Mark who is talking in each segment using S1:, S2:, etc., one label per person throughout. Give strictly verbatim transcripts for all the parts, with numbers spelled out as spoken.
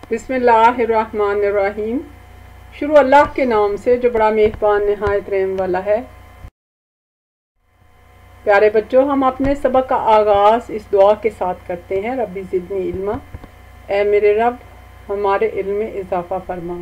S1: बिस्मिल्लाहिर्रहमानिर्रहीम। शुरू अल्लाह के नाम से जो बड़ा मेहरबान नहायत रहम वाला है। प्यारे बच्चों, हम अपने सबक का आगाज़ इस दुआ के साथ करते हैं, रब्बी ज़िदनी इल्मा, ए मेरे रब हमारे इल्म में इजाफ़ा फरमा।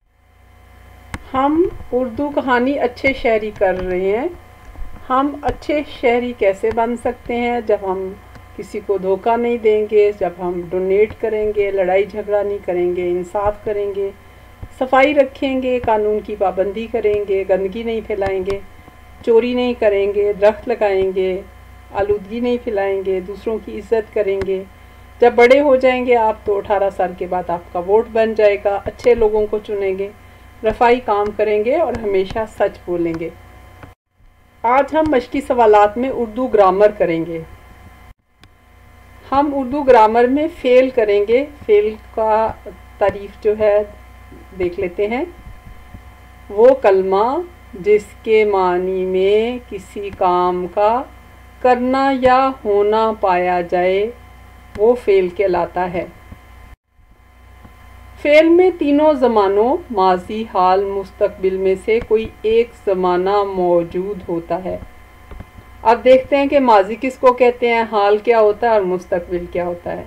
S1: हम उर्दू कहानी अच्छे शहरी कर रहे हैं। हम अच्छे शहरी कैसे बन सकते हैं? जब हम किसी को धोखा नहीं देंगे, जब हम डोनेट करेंगे, लड़ाई झगड़ा नहीं करेंगे, इंसाफ करेंगे, सफाई रखेंगे, कानून की पाबंदी करेंगे, गंदगी नहीं फैलाएंगे, चोरी नहीं करेंगे, दरख्त लगाएंगे, आलूदगी नहीं फैलाएंगे, दूसरों की इज्जत करेंगे। जब बड़े हो जाएंगे आप तो अठारह साल के बाद आपका वोट बन जाएगा, अच्छे लोगों को चुनेंगे, रफ़ाई काम करेंगे और हमेशा सच बोलेंगे। आज हम मश्की सवालात में उर्दू ग्रामर करेंगे। हम उर्दू ग्रामर में फ़ेल करेंगे। फ़ेल का तारीफ जो है देख लेते हैं। वो कलमा जिसके मानी में किसी काम का करना या होना पाया जाए वो फ़ेल कहलाता है। फ़ेल में तीनों ज़मानों माजी, हाल, मुस्तकबिल में से कोई एक ज़माना मौजूद होता है। अब देखते हैं कि माजी किसको कहते हैं, हाल क्या होता है और मुस्तकबिल क्या होता है।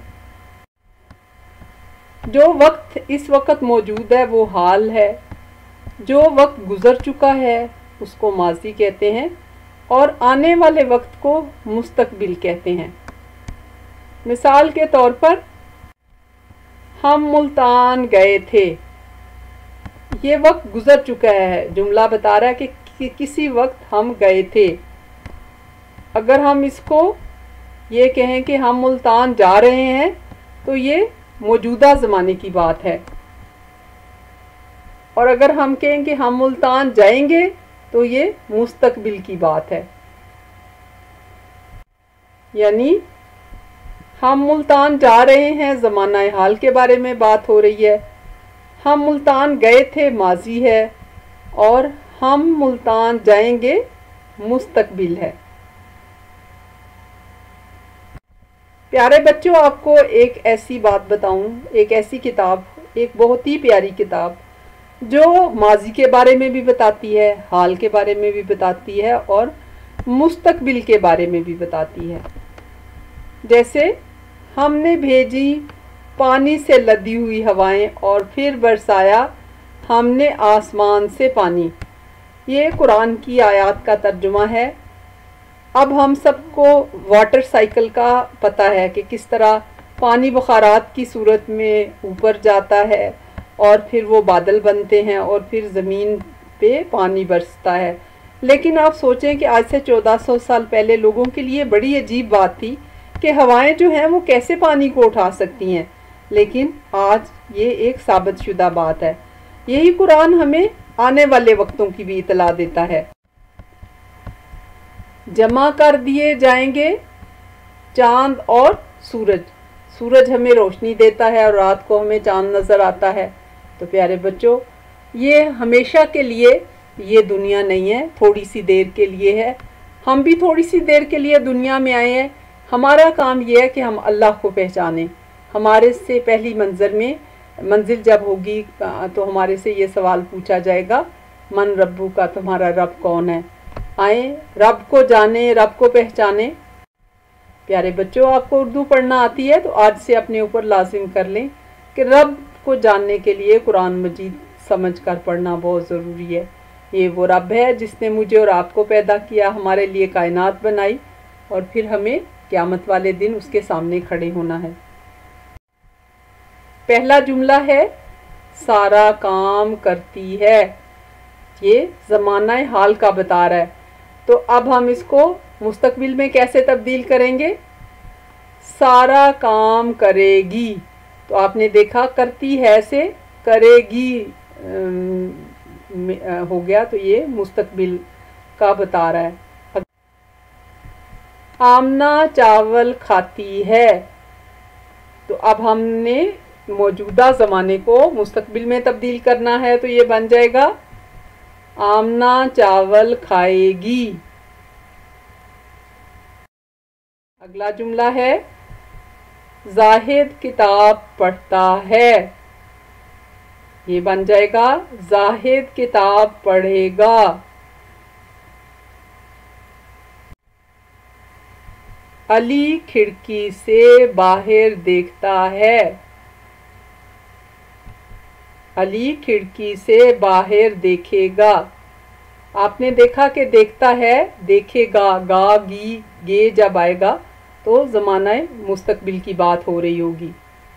S1: जो वक्त इस वक्त मौजूद है वो हाल है, जो वक्त गुज़र चुका है उसको माजी कहते हैं और आने वाले वक्त को मुस्तकबिल कहते हैं। मिसाल के तौर पर हम मुल्तान गए थे, ये वक्त गुज़र चुका है। जुमला बता रहा है कि, कि किसी वक्त हम गए थे। अगर हम इसको ये कहें कि हम मुल्तान जा रहे हैं तो ये मौजूदा ज़माने की बात है, और अगर हम कहें कि हम मुल्तान जाएंगे तो ये मुस्तकबिल की बात है। यानी हम मुल्तान जा रहे हैं, ज़माना हाल के बारे में बात हो रही है। हम मुल्तान गए थे माजी है और हम मुल्तान जाएंगे मुस्तकबिल है। प्यारे बच्चों, आपको एक ऐसी बात बताऊं, एक ऐसी किताब, एक बहुत ही प्यारी किताब जो माजी के बारे में भी बताती है, हाल के बारे में भी बताती है और मुस्तकबिल के बारे में भी बताती है। जैसे हमने भेजी पानी से लदी हुई हवाएं और फिर बरसाया हमने आसमान से पानी। ये कुरान की आयत का तर्जुमा है। अब हम सबको वाटर साइकिल का पता है कि किस तरह पानी बुखारात की सूरत में ऊपर जाता है और फिर वो बादल बनते हैं और फिर ज़मीन पे पानी बरसता है। लेकिन आप सोचें कि आज से चौदह सौ साल पहले लोगों के लिए बड़ी अजीब बात थी कि हवाएं जो हैं वो कैसे पानी को उठा सकती हैं, लेकिन आज ये एक साबित शुदा बात है। यही कुरान हमें आने वाले वक्तों की भी इतला देता है। जमा कर दिए जाएंगे चांद और सूरज। सूरज हमें रोशनी देता है और रात को हमें चांद नज़र आता है। तो प्यारे बच्चों, ये हमेशा के लिए ये दुनिया नहीं है, थोड़ी सी देर के लिए है। हम भी थोड़ी सी देर के लिए दुनिया में आए हैं। हमारा काम ये है कि हम अल्लाह को पहचानें। हमारे से पहली मंजिल में मंजिल जब होगी तो हमारे से ये सवाल पूछा जाएगा, मन रब्बू का, तुम्हारा रब कौन है। आए रब को जाने, रब को पहचाने। प्यारे बच्चों, आपको उर्दू पढ़ना आती है तो आज से अपने ऊपर लाजिम कर लें कि रब को जानने के लिए कुरान मजीद समझ कर पढ़ना बहुत ज़रूरी है। ये वो रब है जिसने मुझे और आपको पैदा किया, हमारे लिए कायनात बनाई और फिर हमें क़यामत वाले दिन उसके सामने खड़े होना है। पहला जुमला है सारा काम करती है। ये ज़माना हाल का बता रहा है। तो अब हम इसको मुस्तकबिल में कैसे तब्दील करेंगे? सारा काम करेगी। तो आपने देखा करती है से करेगी हो गया, तो ये मुस्तकबिल का बता रहा है। आमना चावल खाती है। तो अब हमने मौजूदा ज़माने को मुस्तकबिल में तब्दील करना है, तो ये बन जाएगा आमना चावल खाएगी। अगला जुमला है जाहिद किताब पढ़ता है। ये बन जाएगा जाहिद किताब पढ़ेगा। अली खिड़की से बाहर देखता है। अली खिड़की से बाहर देखेगा। आपने देखा कि देखता है, देखेगा, गा गी गे जब आएगा तो ज़माना मुस्तकबिल की बात हो रही होगी।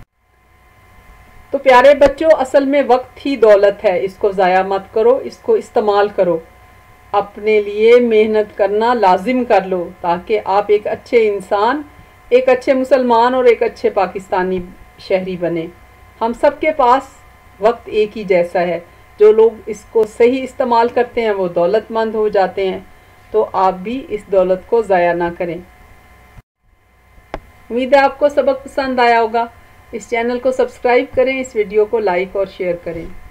S1: तो प्यारे बच्चों, असल में वक्त ही दौलत है, इसको ज़ाया मत करो, इसको इस्तेमाल करो। अपने लिए मेहनत करना लाजिम कर लो ताकि आप एक अच्छे इंसान, एक अच्छे मुसलमान और एक अच्छे पाकिस्तानी शहरी बने। हम सब के पास वक्त एक ही जैसा है। जो लोग इसको सही इस्तेमाल करते हैं वो दौलतमंद हो जाते हैं। तो आप भी इस दौलत को ज़ाया ना करें। उम्मीद है आपको सबक पसंद आया होगा। इस चैनल को सब्सक्राइब करें, इस वीडियो को लाइक और शेयर करें।